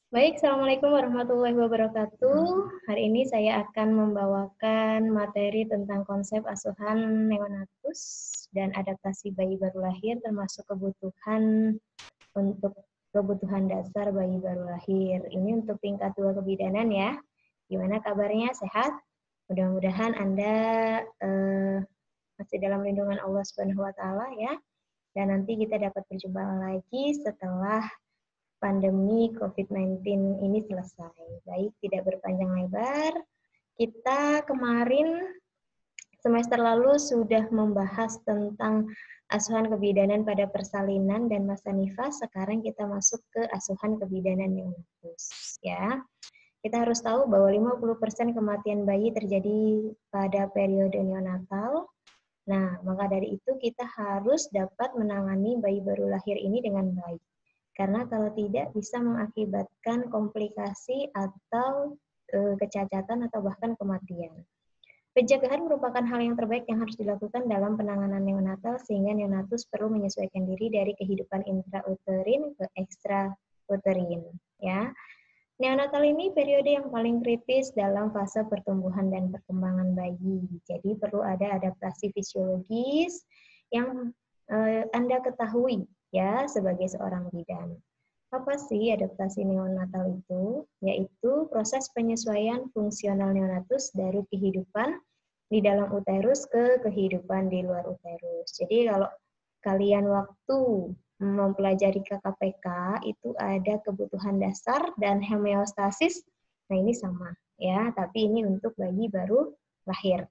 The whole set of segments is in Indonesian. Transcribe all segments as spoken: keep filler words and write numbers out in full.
Baik, Assalamualaikum warahmatullahi wabarakatuh. Hari ini saya akan membawakan materi tentang konsep asuhan neonatus dan adaptasi bayi baru lahir, termasuk kebutuhan untuk kebutuhan dasar bayi baru lahir. Ini untuk tingkat dua kebidanan ya. Gimana kabarnya? Sehat? Mudah-mudahan Anda eh, masih dalam lindungan Allah Subhanahu wa taala ya. Dan nanti kita dapat berjumpa lagi setelah pandemi covid sembilan belas ini selesai. Baik, tidak berpanjang lebar. Kita kemarin semester lalu sudah membahas tentang asuhan kebidanan pada persalinan dan masa nifas. Sekarang kita masuk ke asuhan kebidanan neonatus. Ya, kita harus tahu bahwa lima puluh persen kematian bayi terjadi pada periode neonatal. Nah, maka dari itu kita harus dapat menangani bayi baru lahir ini dengan baik. Karena kalau tidak bisa mengakibatkan komplikasi atau e, kecacatan atau bahkan kematian. Pencegahan merupakan hal yang terbaik yang harus dilakukan dalam penanganan neonatal sehingga neonatus perlu menyesuaikan diri dari kehidupan intrauterin ke ekstrauterin. Ya, neonatal ini periode yang paling kritis dalam fase pertumbuhan dan perkembangan bayi. Jadi perlu ada adaptasi fisiologis yang eh, Anda ketahui ya sebagai seorang bidan. Apa sih adaptasi neonatal itu? Yaitu proses penyesuaian fungsional neonatus dari kehidupan di dalam uterus ke kehidupan di luar uterus. Jadi kalau kalian waktu mempelajari K K P K itu ada kebutuhan dasar dan homeostasis. Nah, ini sama ya, tapi ini untuk bayi baru lahir.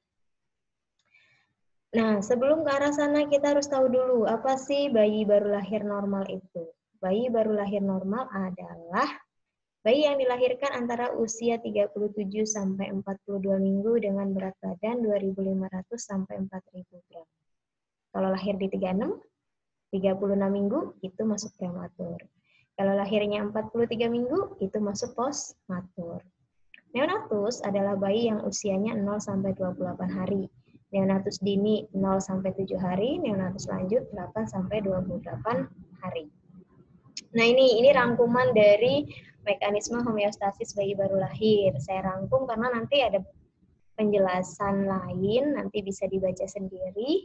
Nah, sebelum ke arah sana kita harus tahu dulu apa sih bayi baru lahir normal itu. Bayi baru lahir normal adalah bayi yang dilahirkan antara usia tiga puluh tujuh sampai empat puluh dua minggu dengan berat badan dua ribu lima ratus sampai empat ribu gram. Kalau lahir di tiga puluh enam tiga puluh enam minggu itu masuk prematur. Kalau lahirnya empat puluh tiga minggu itu masuk postmatur. Neonatus adalah bayi yang usianya nol sampai dua puluh delapan hari. Neonatus dini nol sampai tujuh hari, neonatus lanjut delapan sampai dua puluh delapan hari. Nah, ini ini rangkuman dari mekanisme homeostasis bayi baru lahir. Saya rangkum karena nanti ada penjelasan lain, nanti bisa dibaca sendiri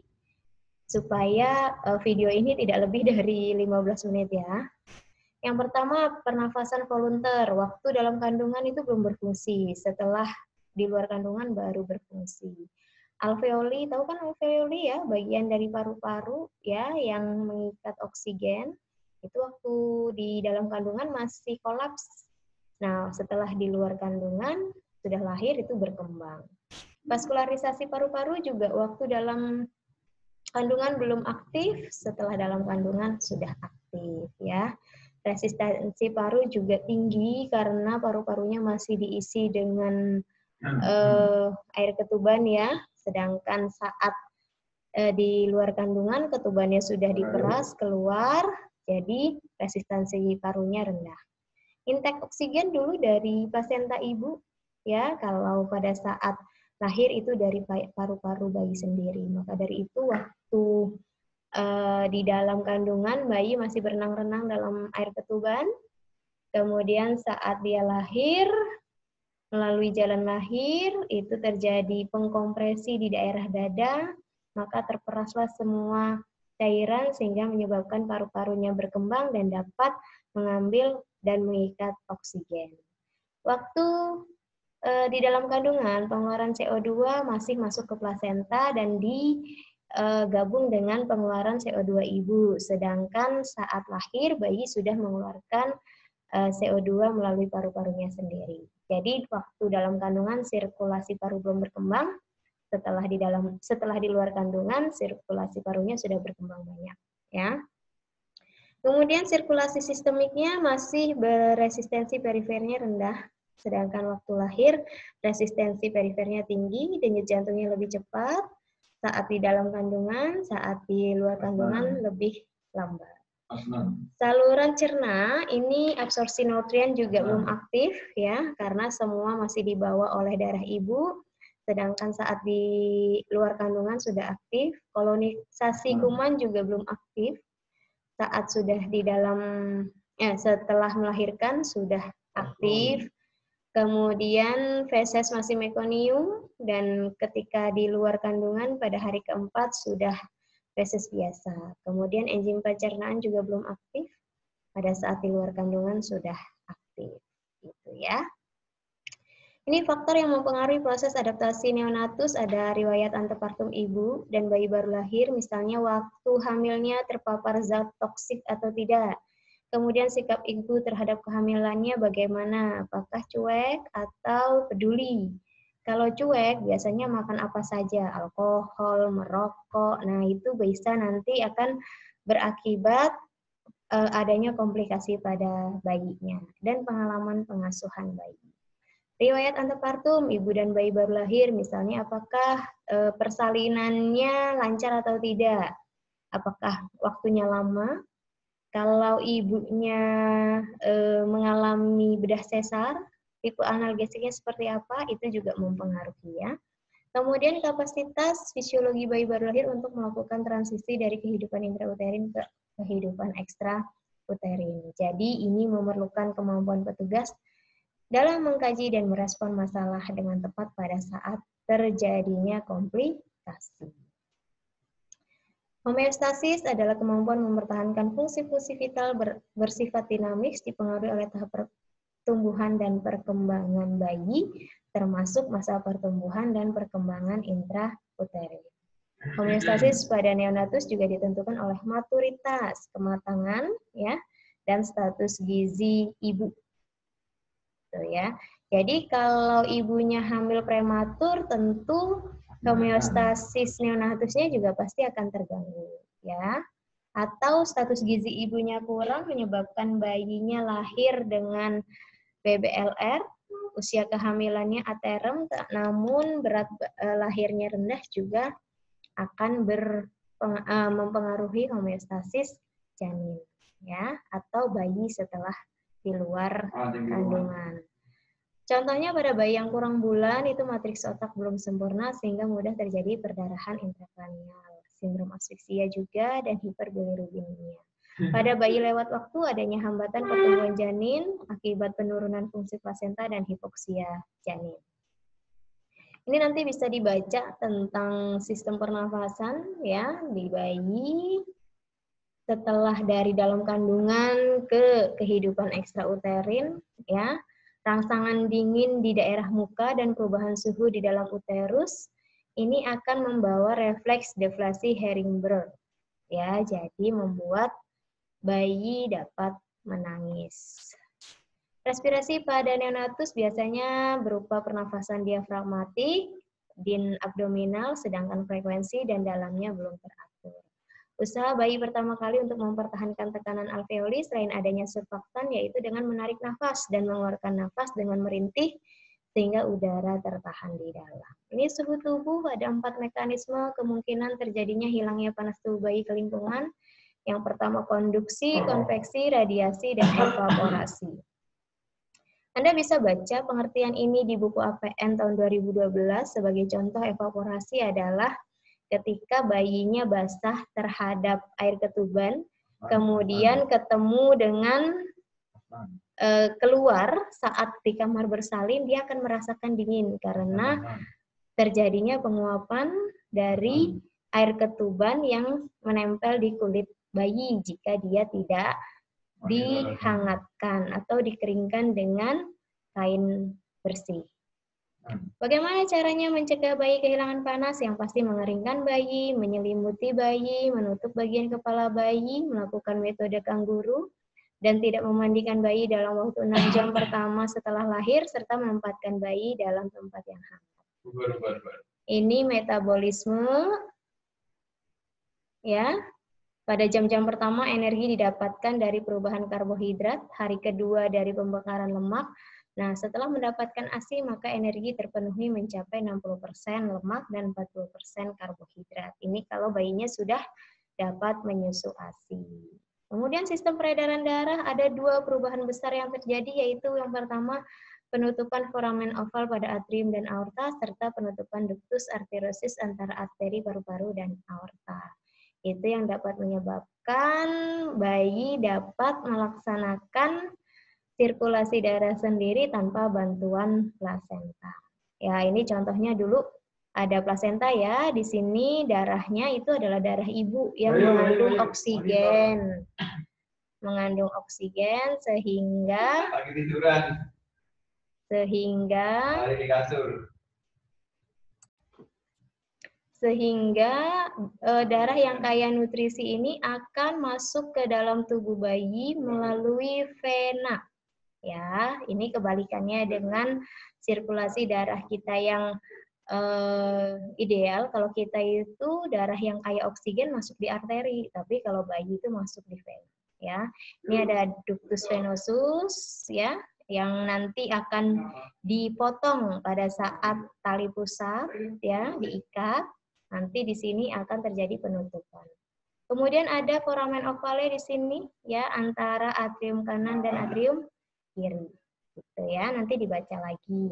supaya video ini tidak lebih dari lima belas menit ya. Yang pertama, pernafasan volunteer. Waktu dalam kandungan itu belum berfungsi. Setelah di luar kandungan baru berfungsi. Alveoli, tahu kan alveoli ya, bagian dari paru-paru ya yang mengikat oksigen. Itu waktu di dalam kandungan masih kolaps. Nah, setelah di luar kandungan, sudah lahir itu berkembang. Vaskularisasi paru-paru juga waktu dalam kandungan belum aktif, setelah dalam kandungan sudah aktif ya. Resistensi paru juga tinggi karena paru-parunya masih diisi dengan uh, air ketuban ya, sedangkan saat uh, di luar kandungan ketubannya sudah diperas keluar, jadi resistensi parunya rendah. Intake oksigen dulu dari plasenta ibu ya, kalau pada saat lahir itu dari paru-paru bayi sendiri. Maka dari itu waktu uh, di dalam kandungan bayi masih berenang-renang dalam air ketuban. Kemudian saat dia lahir, melalui jalan lahir, itu terjadi pengkompresi di daerah dada, maka terperaslah semua cairan sehingga menyebabkan paru-parunya berkembang dan dapat mengambil dan mengikat oksigen. Waktu di dalam kandungan, pengeluaran C O dua masih masuk ke plasenta dan digabung dengan pengeluaran C O dua ibu. Sedangkan saat lahir, bayi sudah mengeluarkan C O dua melalui paru-parunya sendiri. Jadi waktu dalam kandungan sirkulasi paru belum berkembang, setelah di dalam setelah di luar kandungan sirkulasi parunya sudah berkembang banyak, ya. Kemudian sirkulasi sistemiknya masih beresistensi perifernya rendah. Sedangkan waktu lahir, resistensi perifernya tinggi, denyut jantungnya lebih cepat, saat di dalam kandungan, saat di luar kandungan lebih lambat. Saluran cerna, ini absorpsi nutrien juga belum aktif, ya, karena semua masih dibawa oleh darah ibu, sedangkan saat di luar kandungan sudah aktif. Kolonisasi kuman juga belum aktif, saat sudah di dalam, ya, setelah melahirkan sudah aktif. aktif. Kemudian feses masih mekonium, dan ketika di luar kandungan pada hari keempat sudah feses biasa. Kemudian enzim pencernaan juga belum aktif, pada saat di luar kandungan sudah aktif. Gitu ya. Ini faktor yang mempengaruhi proses adaptasi neonatus, ada riwayat antepartum ibu dan bayi baru lahir, misalnya waktu hamilnya terpapar zat toksik atau tidak. Kemudian sikap ibu terhadap kehamilannya bagaimana, apakah cuek atau peduli. Kalau cuek biasanya makan apa saja, alkohol, merokok, nah itu bisa nanti akan berakibat uh, adanya komplikasi pada bayinya dan pengalaman pengasuhan bayi. Riwayat antepartum, ibu dan bayi baru lahir, misalnya apakah e, persalinannya lancar atau tidak? Apakah waktunya lama? Kalau ibunya e, mengalami bedah sesar, tipe analgesiknya seperti apa? Itu juga mempengaruhi ya. Kemudian kapasitas fisiologi bayi baru lahir untuk melakukan transisi dari kehidupan intrauterin ke kehidupan ekstrauterin. Jadi ini memerlukan kemampuan petugas dalam mengkaji dan merespon masalah dengan tepat pada saat terjadinya komplikasi. Homeostasis adalah kemampuan mempertahankan fungsi-fungsi vital ber, bersifat dinamis dipengaruhi oleh tahap pertumbuhan dan perkembangan bayi, termasuk masa pertumbuhan dan perkembangan intrauterin. Homeostasis pada neonatus juga ditentukan oleh maturitas, kematangan, ya, dan status gizi ibu. Ya. Jadi kalau ibunya hamil prematur, tentu homeostasis neonatusnya juga pasti akan terganggu, ya. Atau status gizi ibunya kurang menyebabkan bayinya lahir dengan B B L R, usia kehamilannya aterem, namun berat lahirnya rendah juga akan berpeng, uh, mempengaruhi homeostasis janin, ya, atau bayi setelah di luar kandungan. Contohnya pada bayi yang kurang bulan itu matriks otak belum sempurna sehingga mudah terjadi perdarahan intrakranial, sindrom asfiksia juga, dan hiperbilirubinemia. Pada bayi lewat waktu adanya hambatan pertumbuhan janin akibat penurunan fungsi plasenta dan hipoksia janin. Ini nanti bisa dibaca tentang sistem pernafasan ya di bayi setelah dari dalam kandungan ke kehidupan ekstrauterin ya. Rangsangan dingin di daerah muka dan perubahan suhu di dalam uterus ini akan membawa refleks deflasi Herringberg ya, jadi membuat bayi dapat menangis. Respirasi pada neonatus biasanya berupa pernafasan diafragmatik, din abdominal, sedangkan frekuensi dan dalamnya belum teratur. Usaha bayi pertama kali untuk mempertahankan tekanan alveoli selain adanya surfaktan yaitu dengan menarik nafas dan mengeluarkan nafas dengan merintih sehingga udara tertahan di dalam. Ini suhu tubuh, ada empat mekanisme kemungkinan terjadinya hilangnya panas tubuh bayi ke lingkungan. Yang pertama konduksi, konveksi, radiasi, dan evaporasi. Anda bisa baca pengertian ini di buku A P N tahun dua ribu dua belas. Sebagai contoh, evaporasi adalah ketika bayinya basah terhadap air ketuban, kemudian ketemu dengan e, keluar saat di kamar bersalin, dia akan merasakan dingin karena terjadinya penguapan dari air ketuban yang menempel di kulit bayi jika dia tidak dihangatkan atau dikeringkan dengan kain bersih. Bagaimana caranya mencegah bayi kehilangan panas? Yang pasti mengeringkan bayi, menyelimuti bayi, menutup bagian kepala bayi, melakukan metode kanguru, dan tidak memandikan bayi dalam waktu enam jam pertama setelah lahir, serta menempatkan bayi dalam tempat yang hangat. Ini metabolisme, ya. Pada jam-jam pertama energi didapatkan dari perubahan karbohidrat, hari kedua dari pembakaran lemak. Nah, setelah mendapatkan A S I, maka energi terpenuhi mencapai enam puluh persen lemak dan empat puluh persen karbohidrat. Ini kalau bayinya sudah dapat menyusu A S I. Kemudian sistem peredaran darah, ada dua perubahan besar yang terjadi, yaitu yang pertama, penutupan foramen oval pada atrium dan aorta, serta penutupan ductus arteriosus antara arteri paru-paru dan aorta. Itu yang dapat menyebabkan bayi dapat melaksanakan sirkulasi darah sendiri tanpa bantuan plasenta. Ya, ini contohnya dulu ada plasenta ya. Di sini darahnya itu adalah darah ibu yang mengandung oksigen. Mengandung oksigen sehingga sehingga sehingga e, darah yang kaya nutrisi ini akan masuk ke dalam tubuh bayi melalui vena. Ya, ini kebalikannya dengan sirkulasi darah kita yang uh, ideal. Kalau kita itu darah yang kaya oksigen masuk di arteri, tapi kalau bayi itu masuk di vena. Ya, ini ada ductus venosus, ya, yang nanti akan dipotong pada saat tali pusat, ya, diikat. Nanti di sini akan terjadi penutupan. Kemudian ada foramen ovale di sini, ya, antara atrium kanan dan atrium kiri, gitu ya. Nanti dibaca lagi.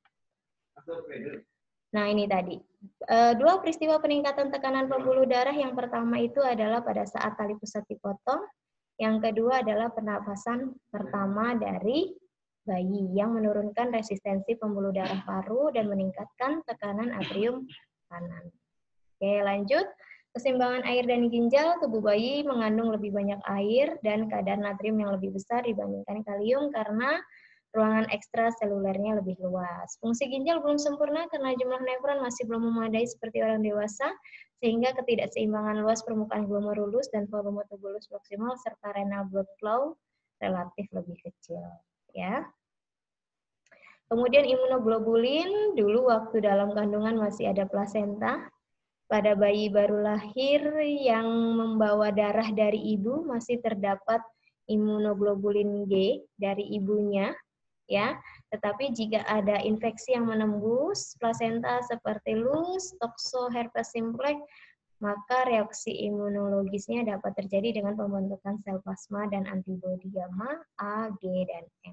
Nah, ini tadi e, dua peristiwa peningkatan tekanan pembuluh darah. Yang pertama itu adalah pada saat tali pusat dipotong. Yang kedua adalah pernapasan pertama dari bayi yang menurunkan resistensi pembuluh darah paru dan meningkatkan tekanan atrium kanan. Oke, lanjut. Keseimbangan air dan ginjal, tubuh bayi mengandung lebih banyak air dan kadar natrium yang lebih besar dibandingkan kalium karena ruangan ekstraselulernya lebih luas. Fungsi ginjal belum sempurna karena jumlah nefron masih belum memadai seperti orang dewasa, sehingga ketidakseimbangan luas permukaan glomerulus dan volume tubulus proksimal serta renal blood flow relatif lebih kecil. Ya. Kemudian imunoglobulin, dulu waktu dalam kandungan masih ada plasenta. Pada bayi baru lahir yang membawa darah dari ibu masih terdapat imunoglobulin G dari ibunya, ya. Tetapi jika ada infeksi yang menembus plasenta seperti lus, tokso, herpes simplex, maka reaksi imunologisnya dapat terjadi dengan pembentukan sel plasma dan antibodi gamma A, G, dan M.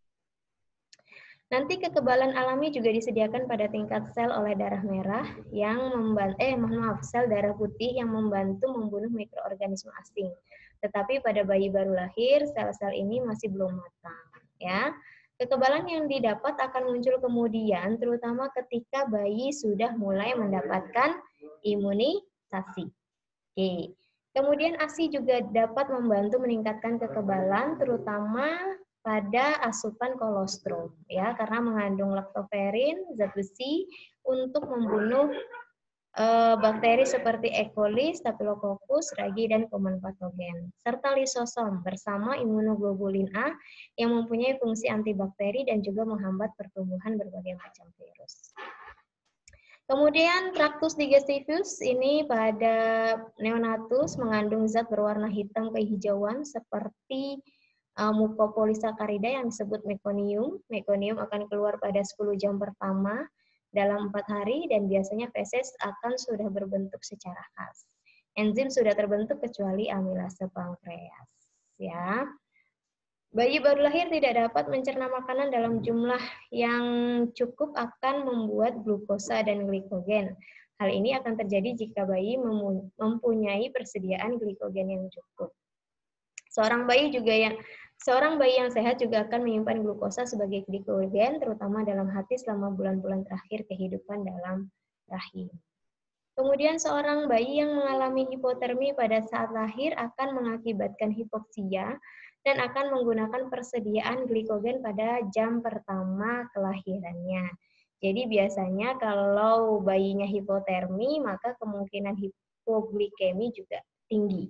Nanti kekebalan alami juga disediakan pada tingkat sel oleh darah merah yang membantu, eh mohon maaf, sel darah putih yang membantu membunuh mikroorganisme asing. Tetapi pada bayi baru lahir, sel-sel ini masih belum matang. Ya, kekebalan yang didapat akan muncul kemudian, terutama ketika bayi sudah mulai mendapatkan imunisasi. Oke. Kemudian A S I juga dapat membantu meningkatkan kekebalan, terutama pada asupan kolostrum, ya, karena mengandung laktoferin, zat besi untuk membunuh e, bakteri seperti E. coli, Staphylococcus, ragi, dan kuman patogen, serta lisosom bersama imunoglobulin A yang mempunyai fungsi antibakteri dan juga menghambat pertumbuhan berbagai macam virus. Kemudian traktus digestivus ini pada neonatus mengandung zat berwarna hitam kehijauan seperti uh, mukopolisakarida yang disebut mekonium. Mekonium akan keluar pada sepuluh jam pertama dalam empat hari dan biasanya feses akan sudah berbentuk secara khas. Enzim sudah terbentuk kecuali amilase pankreas, ya. Bayi baru lahir tidak dapat mencerna makanan dalam jumlah yang cukup akan membuat glukosa dan glikogen. Hal ini akan terjadi jika bayi mempunyai persediaan glikogen yang cukup. Seorang bayi juga yang seorang bayi yang sehat juga akan menyimpan glukosa sebagai glikogen, terutama dalam hati selama bulan-bulan terakhir kehidupan dalam rahim. Kemudian seorang bayi yang mengalami hipotermi pada saat lahir akan mengakibatkan hipoksia dan akan menggunakan persediaan glikogen pada jam pertama kelahirannya. Jadi biasanya kalau bayinya hipotermi, maka kemungkinan hipoglikemi juga tinggi.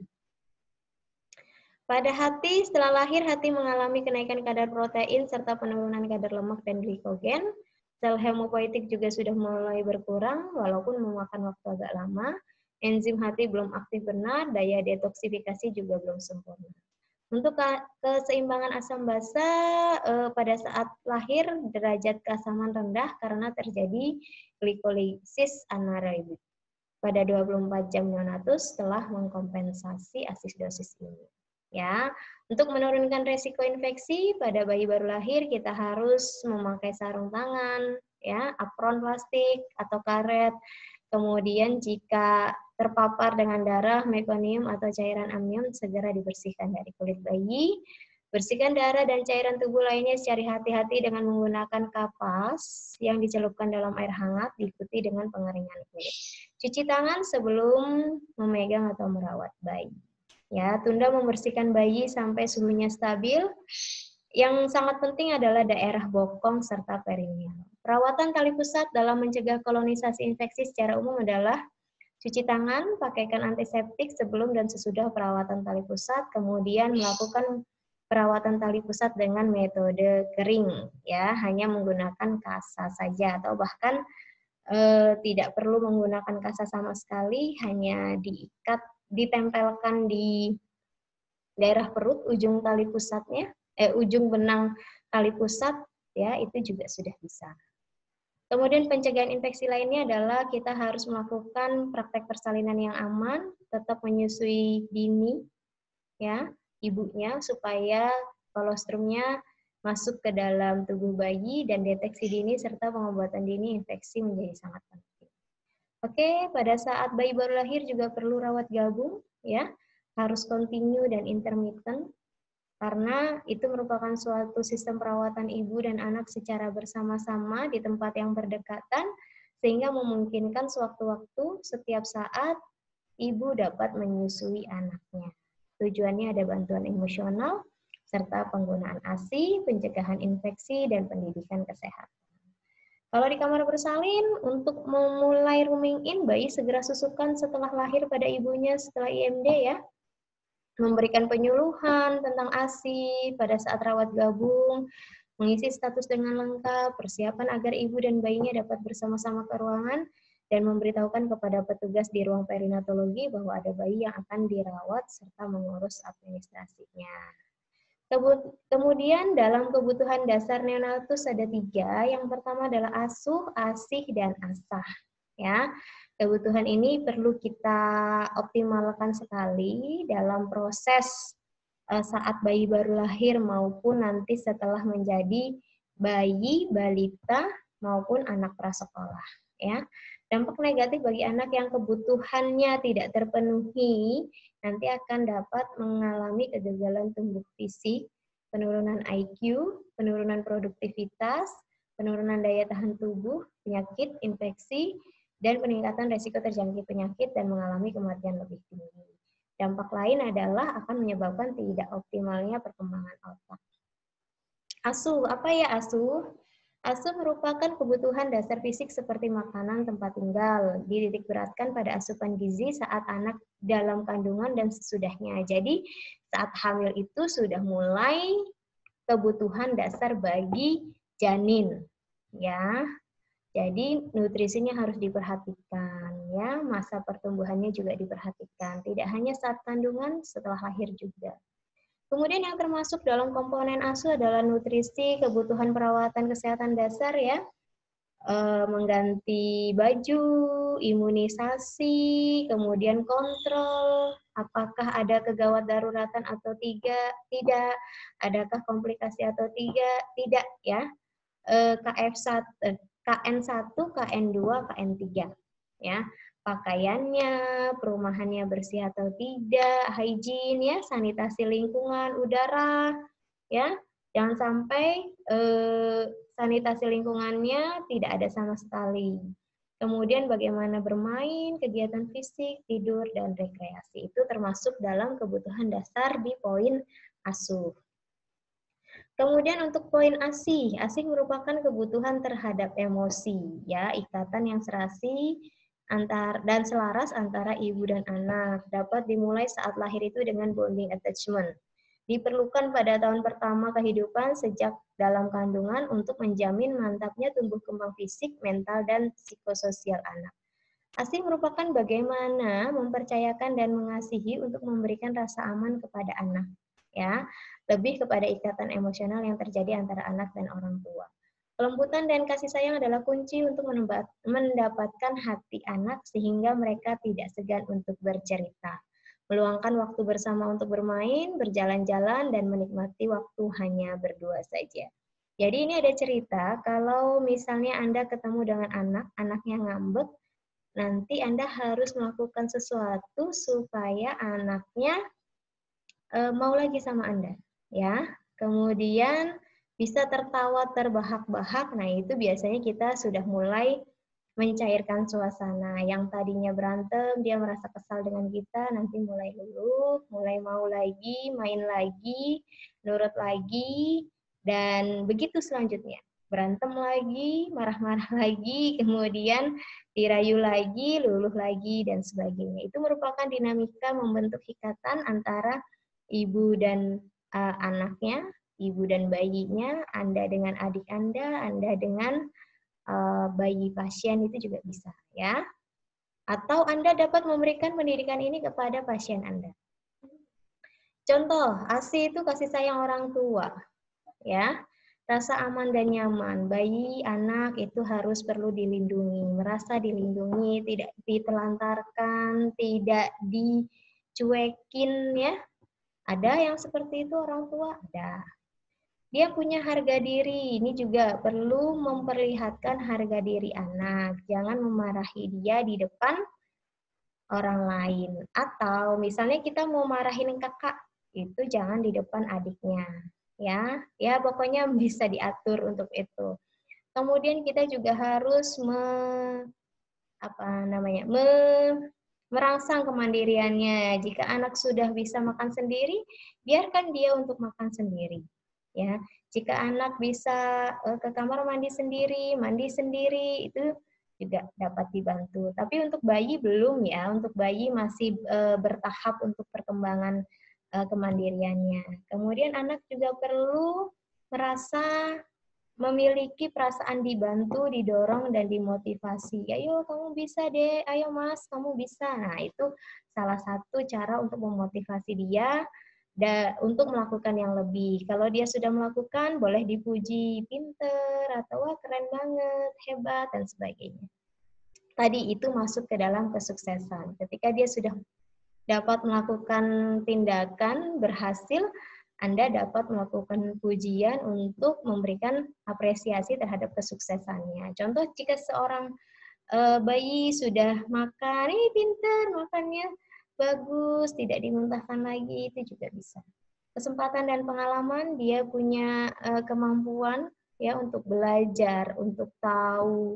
Pada hati, setelah lahir, hati mengalami kenaikan kadar protein serta penurunan kadar lemak dan glikogen. Sel hemopoietik juga sudah mulai berkurang, walaupun memakan waktu agak lama. Enzim hati belum aktif benar, daya detoksifikasi juga belum sempurna. Untuk keseimbangan asam basa eh, pada saat lahir derajat keasaman rendah karena terjadi glikolisis anaerobik pada dua puluh empat jam neonatus setelah mengkompensasi asidosis ini. Ya, untuk menurunkan resiko infeksi pada bayi baru lahir kita harus memakai sarung tangan, ya, apron plastik atau karet. Kemudian jika terpapar dengan darah, mekonium atau cairan amnion segera dibersihkan dari kulit bayi. Bersihkan darah dan cairan tubuh lainnya secara hati-hati dengan menggunakan kapas yang dicelupkan dalam air hangat, diikuti dengan pengeringan kulit. Cuci tangan sebelum memegang atau merawat bayi. Ya, tunda membersihkan bayi sampai suhunya stabil. Yang sangat penting adalah daerah bokong serta perineal. Perawatan tali pusat dalam mencegah kolonisasi infeksi secara umum adalah cuci tangan, pakaikan antiseptik sebelum dan sesudah perawatan tali pusat, kemudian melakukan perawatan tali pusat dengan metode kering, ya, hanya menggunakan kasa saja atau bahkan eh, tidak perlu menggunakan kasa sama sekali, hanya diikat, ditempelkan di daerah perut ujung tali pusatnya, eh, ujung benang tali pusat, ya, itu juga sudah bisa. Kemudian pencegahan infeksi lainnya adalah kita harus melakukan praktek persalinan yang aman, tetap menyusui dini, ya, ibunya supaya kolostrumnya masuk ke dalam tubuh bayi dan deteksi dini serta pengobatan dini infeksi menjadi sangat penting. Oke, pada saat bayi baru lahir juga perlu rawat gabung, ya, harus kontinu dan intermittent karena itu merupakan suatu sistem perawatan ibu dan anak secara bersama-sama di tempat yang berdekatan sehingga memungkinkan sewaktu-waktu setiap saat ibu dapat menyusui anaknya. Tujuannya ada bantuan emosional, serta penggunaan A S I, pencegahan infeksi, dan pendidikan kesehatan. Kalau di kamar bersalin, untuk memulai rooming in, bayi segera susukan setelah lahir pada ibunya setelah I M D ya. Memberikan penyuluhan tentang A S I pada saat rawat gabung, mengisi status dengan lengkap, persiapan agar ibu dan bayinya dapat bersama-sama ke ruangan, dan memberitahukan kepada petugas di ruang perinatologi bahwa ada bayi yang akan dirawat serta mengurus administrasinya. Kemudian dalam kebutuhan dasar neonatus ada tiga. Yang pertama adalah asuh, asih, dan asah. Ya, kebutuhan ini perlu kita optimalkan sekali dalam proses saat bayi baru lahir maupun nanti setelah menjadi bayi, balita, maupun anak prasekolah. Ya, dampak negatif bagi anak yang kebutuhannya tidak terpenuhi nanti akan dapat mengalami kegagalan tumbuh fisik, penurunan I Q, penurunan produktivitas, penurunan daya tahan tubuh, penyakit, infeksi, dan peningkatan resiko terjangkit penyakit dan mengalami kematian lebih tinggi. Dampak lain adalah akan menyebabkan tidak optimalnya perkembangan otak. Asuh, apa ya asuh? Asuh merupakan kebutuhan dasar fisik seperti makanan, tempat tinggal, dititik beratkan pada asupan gizi saat anak dalam kandungan dan sesudahnya. Jadi saat hamil itu sudah mulai kebutuhan dasar bagi janin, ya. Jadi nutrisinya harus diperhatikan, ya. Masa pertumbuhannya juga diperhatikan. Tidak hanya saat kandungan, setelah lahir juga. Kemudian yang termasuk dalam komponen asuh adalah nutrisi, kebutuhan perawatan kesehatan dasar ya, e, mengganti baju, imunisasi, kemudian kontrol, apakah ada kegawat daruratan atau tidak, tidak, adakah komplikasi atau tidak, tidak ya, e, K F satu, K N satu, K N dua, K N tiga ya. Pakaiannya, perumahannya bersih atau tidak, hygiene ya, sanitasi lingkungan, udara ya. Jangan sampai eh, sanitasi lingkungannya tidak ada sama sekali. Kemudian bagaimana bermain, kegiatan fisik, tidur, dan rekreasi. Itu termasuk dalam kebutuhan dasar di poin asuh. Kemudian untuk poin asih, asih merupakan kebutuhan terhadap emosi, ya, ikatan yang serasi antar dan selaras antara ibu dan anak. Dapat dimulai saat lahir itu dengan bonding attachment. Diperlukan pada tahun pertama kehidupan sejak dalam kandungan untuk menjamin mantapnya tumbuh kembang fisik, mental, dan psikososial anak. Asih merupakan bagaimana mempercayakan dan mengasihi untuk memberikan rasa aman kepada anak, ya, lebih kepada ikatan emosional yang terjadi antara anak dan orang tua. Kelembutan dan kasih sayang adalah kunci untuk mendapatkan hati anak sehingga mereka tidak segan untuk bercerita, meluangkan waktu bersama untuk bermain, berjalan-jalan, dan menikmati waktu hanya berdua saja. Jadi ini ada cerita, kalau misalnya Anda ketemu dengan anak, anaknya ngambek, nanti Anda harus melakukan sesuatu supaya anaknya e, mau lagi sama Anda, ya. Kemudian bisa tertawa terbahak-bahak, nah itu biasanya kita sudah mulai mencairkan suasana. Yang tadinya berantem, dia merasa kesal dengan kita, nanti mulai luluh, mulai mau lagi, main lagi, nurut lagi, dan begitu selanjutnya. Berantem lagi, marah-marah lagi, kemudian dirayu lagi, luluh lagi, dan sebagainya. Itu merupakan dinamika membentuk ikatan antara ibu dan uh, anaknya, ibu dan bayinya, Anda dengan adik Anda, Anda dengan uh, bayi pasien itu juga bisa, ya. Atau Anda dapat memberikan pendidikan ini kepada pasien Anda. Contoh, A S I itu kasih sayang orang tua, ya. Rasa aman dan nyaman, bayi, anak itu harus perlu dilindungi, merasa dilindungi, tidak ditelantarkan, tidak dicuekin, ya. Ada yang seperti itu orang tua? Ada. Dia punya harga diri, ini juga perlu memperlihatkan harga diri anak. Jangan memarahi dia di depan orang lain. Atau misalnya kita mau marahin kakak, itu jangan di depan adiknya. Ya, ya pokoknya bisa diatur untuk itu. Kemudian kita juga harus me, apa namanya, me, merangsang kemandiriannya. Jika anak sudah bisa makan sendiri, biarkan dia untuk makan sendiri. Ya, jika anak bisa ke kamar mandi sendiri, mandi sendiri, itu juga dapat dibantu. Tapi untuk bayi belum ya, untuk bayi masih e, bertahap untuk perkembangan e, kemandiriannya. Kemudian anak juga perlu merasa memiliki perasaan dibantu, didorong, dan dimotivasi. Ayo kamu bisa deh, ayo mas, kamu bisa. Nah itu salah satu cara untuk memotivasi dia da, untuk melakukan yang lebih. Kalau dia sudah melakukan, boleh dipuji, pinter, atau wah keren banget, hebat, dan sebagainya. Tadi itu masuk ke dalam kesuksesan. Ketika dia sudah dapat melakukan tindakan berhasil, Anda dapat melakukan pujian untuk memberikan apresiasi terhadap kesuksesannya. Contoh, jika seorang e, bayi sudah makan, ini pintar, makannya bagus, tidak dimuntahkan lagi, itu juga bisa. Kesempatan dan pengalaman, dia punya e, kemampuan ya untuk belajar, untuk tahu,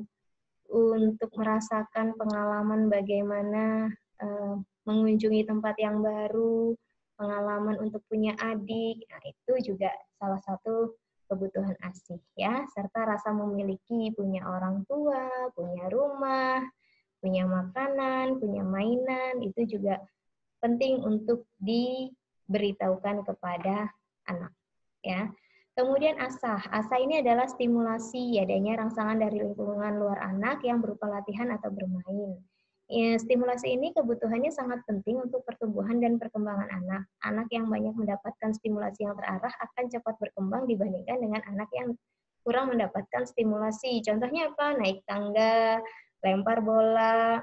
untuk merasakan pengalaman bagaimana e, mengunjungi tempat yang baru, pengalaman untuk punya adik, nah itu juga salah satu kebutuhan asih ya, serta rasa memiliki, punya orang tua, punya rumah, punya makanan, punya mainan, itu juga penting untuk diberitahukan kepada anak ya. Kemudian asah, asah ini adalah stimulasi adanya rangsangan dari lingkungan luar anak yang berupa latihan atau bermain. Ya, stimulasi ini kebutuhannya sangat penting untuk pertumbuhan dan perkembangan anak. Anak yang banyak mendapatkan stimulasi yang terarah akan cepat berkembang dibandingkan dengan anak yang kurang mendapatkan stimulasi. Contohnya apa? Naik tangga, lempar bola,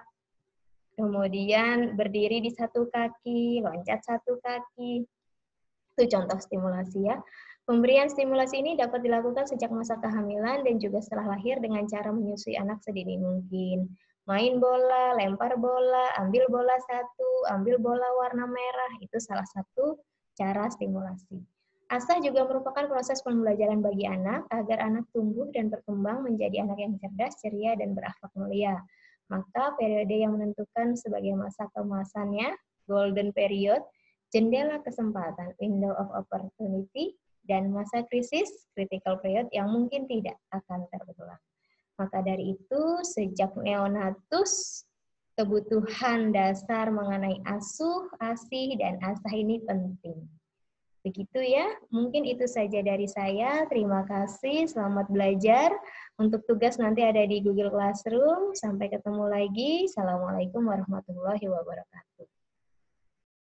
kemudian berdiri di satu kaki, loncat satu kaki. Itu contoh stimulasi ya. Pemberian stimulasi ini dapat dilakukan sejak masa kehamilan dan juga setelah lahir dengan cara menyusui anak sedini mungkin. Main bola, lempar bola, ambil bola satu, ambil bola warna merah, itu salah satu cara stimulasi. Asah juga merupakan proses pembelajaran bagi anak agar anak tumbuh dan berkembang menjadi anak yang cerdas, ceria, dan berakhlak mulia. Maka periode yang menentukan sebagai masa keemasannya, golden period, jendela kesempatan, window of opportunity, dan masa krisis, critical period, yang mungkin tidak akan terulang. Maka dari itu, sejak neonatus, kebutuhan dasar mengenai asuh, asih, dan asah ini penting. Begitu ya, mungkin itu saja dari saya. Terima kasih, selamat belajar. Untuk tugas nanti ada di Google Classroom. Sampai ketemu lagi. Assalamualaikum warahmatullahi wabarakatuh.